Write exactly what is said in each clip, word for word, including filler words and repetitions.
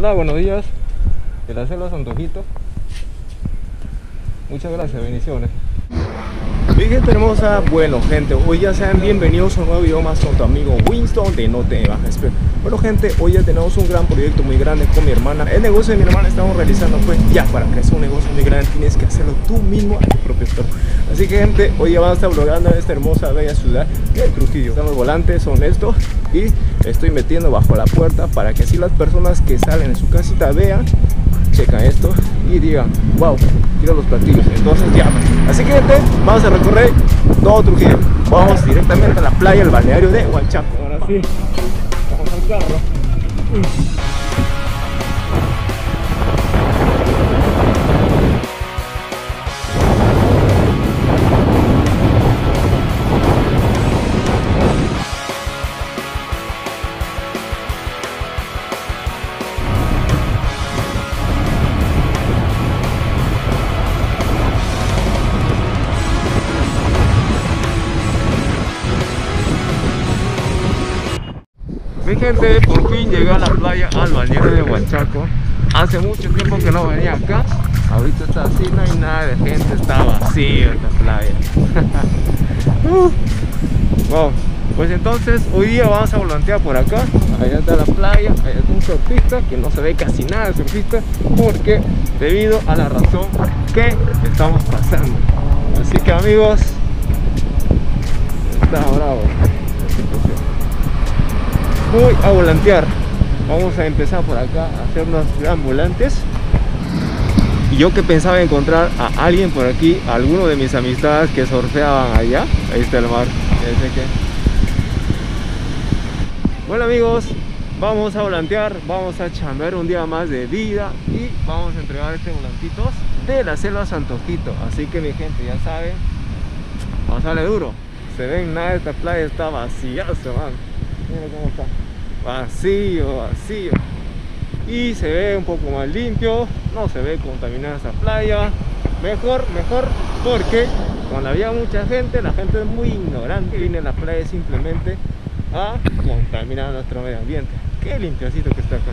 Hola, buenos días de la selva Santojito. Muchas gracias, bendiciones. Mi gente hermosa, bueno gente, hoy ya sean bienvenidos a un nuevo video más con tu amigo Winston de No Te Bajes. Bueno gente, hoy ya tenemos un gran proyecto muy grande con mi hermana. El negocio de mi hermana estamos realizando, pues ya para que sea un negocio muy grande tienes que hacerlo tú mismo a tu propio store. Así que gente, hoy ya vamos a estar vlogando en esta hermosa bella ciudad de Trujillo. Los volantes son estos y estoy metiendo bajo la puerta para que así las personas que salen de su casita vean, checan esto y digan, wow, quiero los platillos, entonces llaman. Así que gente, vamos a recorrer todo Trujillo. Vamos directamente a la playa, al balneario de Huanchaco. Ahora sí, vamos al carro. Mi gente, por fin llegué a la playa, al balneario de Huanchaco. Hace mucho tiempo que no venía acá. Ahorita está así, no hay nada de gente, está vacío esta playa. uh, wow. Pues entonces, hoy día vamos a volantear por acá. Allá está la playa, allá está un surfista que no se ve casi nada de surfista, porque debido a la razón que estamos pasando. Así que amigos, está bravo la situación. Voy a volantear. Vamos a empezar por acá a hacer unos gran volantes. Y yo que pensaba encontrar a alguien por aquí, a alguno de mis amistades que surfeaban allá. Ahí está el mar. Bueno amigos, vamos a volantear, vamos a chambear un día más de vida y vamos a entregar este volantitos de la selva Santojito. Así que mi gente, ya saben, vamos a darle duro. Se ven nada, esta playa está vaciaza, man. Mira cómo está, vacío, vacío. Y se ve un poco más limpio, no se ve contaminada esa playa. Mejor, mejor, porque cuando había mucha gente, la gente es muy ignorante. Viene a la playa simplemente a contaminar nuestro medio ambiente. Qué limpiacito que está acá.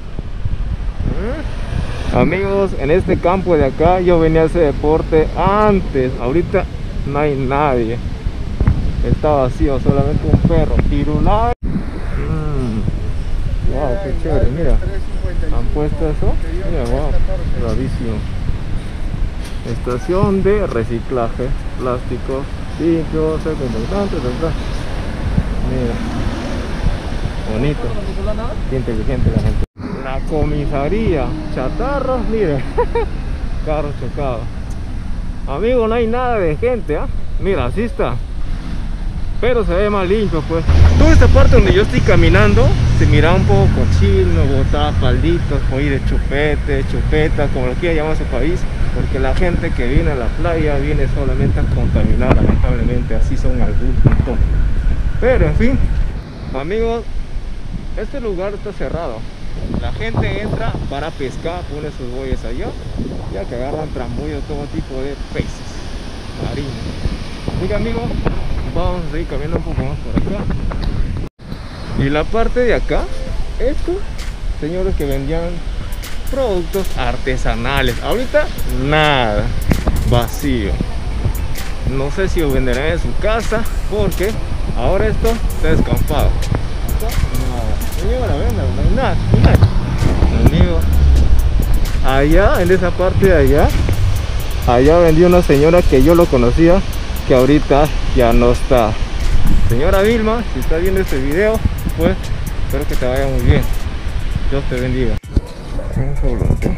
¿Mm? Amigos, en este campo de acá yo venía a hacer deporte antes. Ahorita no hay nadie. Está vacío, solamente un perro pirulado. Mm. Wow, qué chévere, mira. Han puesto eso. Mira, wow, bravísimo. Estación de reciclaje, plásticos, limpios, compactantes, ¿verdad? Mira. Bonito. Qué inteligente la gente. La comisaría, chatarros, miren. Carros chocados. Amigo, no hay nada de gente, ¿ah? ¿eh? Mira, así está. Pero se ve más limpio, pues. Toda esta parte donde yo estoy caminando se mira un poco cochino, botaba falditos, hoy de chupete, chupeta, como lo quiera llamar su país, porque la gente que viene a la playa viene solamente a contaminar, lamentablemente, así son algunos montón. Pero en fin, amigos, este lugar está cerrado. La gente entra para pescar, pone sus boyas allá, ya que agarran tramullo, todo tipo de peces marinos. Así que amigos, vamos a seguir caminando un poco más por acá. Y la parte de acá, estos señores que vendían productos artesanales. Ahorita nada, vacío. No sé si lo venderán en su casa, porque ahora esto está descampado. Nada. Señora, venda, no hay nada, no hay nada. Amigo, allá, en esa parte de allá, allá vendió una señora que yo lo conocía, que ahorita ya no está. Señora Vilma, si estás viendo este video, pues espero que te vaya muy bien. Dios te bendiga. Vamos a volantear.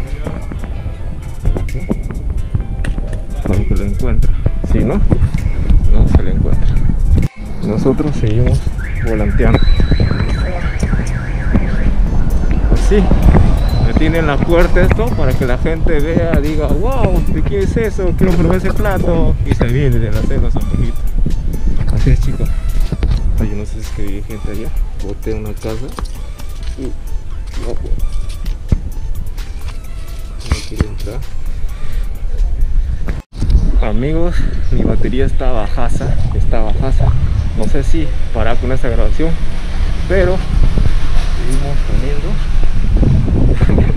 Aunque lo encuentra. Si no, no se le encuentra. Nosotros seguimos volanteando. Así. Me tienen la puerta esto para que la gente vea, diga, wow, ¿de qué es eso? Quiero probar ese plato. Y se viene de la selva Santojito. Así es, chicos. Ay, yo no sé si es que vive gente allá. Boté una casa y no puedo. No quiero entrar. Amigos, mi batería está bajaza, está bajaza. No sé si parar con esta grabación, pero seguimos poniendo.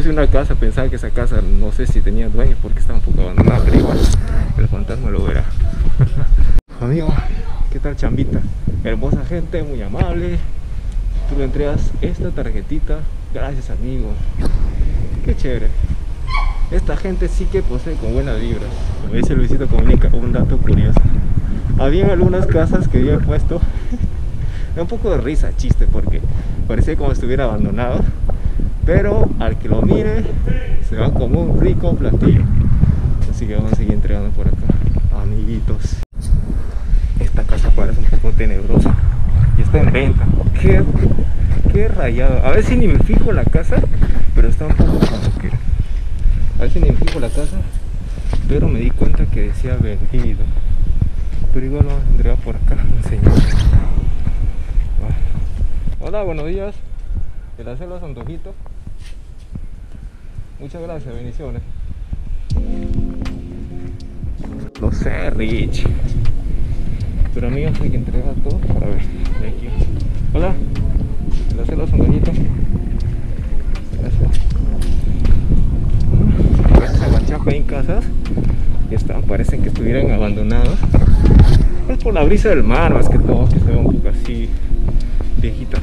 puse una casa, pensaba que esa casa no sé si tenía dueño porque estaba un poco abandonada, pero igual el fantasma lo verá. Amigo, ¿qué tal chambita? Hermosa gente, muy amable. Tú le entregas esta tarjetita. Gracias, amigo. Qué chévere. Esta gente sí que posee con buenas vibras. Como dice Luisito Comunica, un dato curioso. Había algunas casas que yo he puesto un poco de risa, chiste, porque parecía como si estuviera abandonado, pero al que lo mire se va como un rico platillo. Así que vamos a seguir entregando por acá, amiguitos. Esta casa parece un poco tenebrosa y está en venta. Qué, qué rayado. A ver si ni me fijo en la casa, pero está un poco como que... A ver si ni me fijo en la casa, pero me di cuenta que decía vendido. Pero igual vamos a entregar por acá un señor. Hola, buenos días. De la selva Santojito. Muchas gracias, bendiciones. No sé, Rich. Pero amigos, hay que entregar todo para ver. De aquí. Hola. De la selva Santojito. Gracias. Gracias a Guachaco hay casas que están, parecen que estuvieran abandonadas. Es por la brisa del mar, más que todo, que se ve un poco así viejita.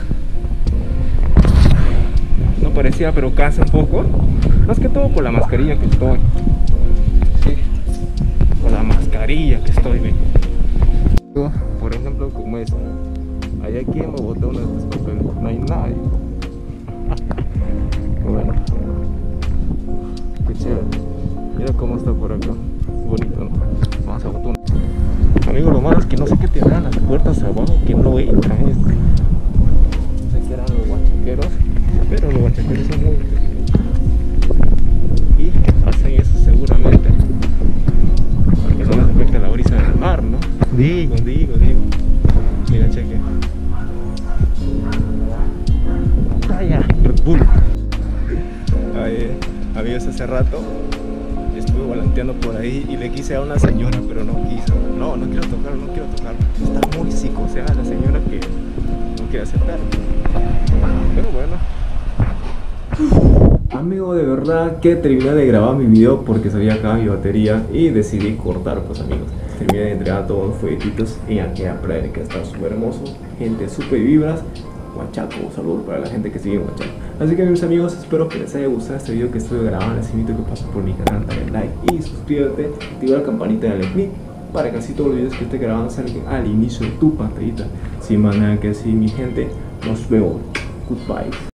No parecía, pero cansa un poco. Más que todo por la mascarilla que estoy. Sí, por la mascarilla que estoy, ¿ve? Por ejemplo, como es. Allá quien me botó uno de estos papeles. No hay nadie. Bueno. Qué chévere. Mira cómo está por acá. Bonito, ¿no? Vamos a botar uno. Amigo, lo malo es que no sé qué tendrán las puertas abajo que no entran este. No sé qué eran los guachaqueros, pero los guachaqueros son muy y hacen eso seguramente porque no les afecta la brisa del mar, ¿no? Digo, digo, digo. Mira, cheque. Vaya, Red Bull. Ay, amigos, hace rato estuve volanteando por ahí y le quise a una señora, pero no quiso. No, no quiero tocarlo, no quiero tocarlo. Está muy psicoseada la señora que no quiere aceptar. Pero bueno. Amigo, de verdad que terminé de grabar mi video porque se había acabado mi batería y decidí cortar, pues amigos. Terminé de entregar todos los folletitos en aquella playa que está súper hermoso. Gente súper vibras. Huachaco, un saludo para la gente que sigue en Huachaco. Así que mis amigos, espero que les haya gustado este video que estuve grabando. Les invito a que pasen por mi canal, dale like y suscríbete, activa la campanita de like para que así todos los videos que esté grabando salgan al inicio de tu pantallita. Sin más nada que decir, mi gente, nos vemos. Goodbye.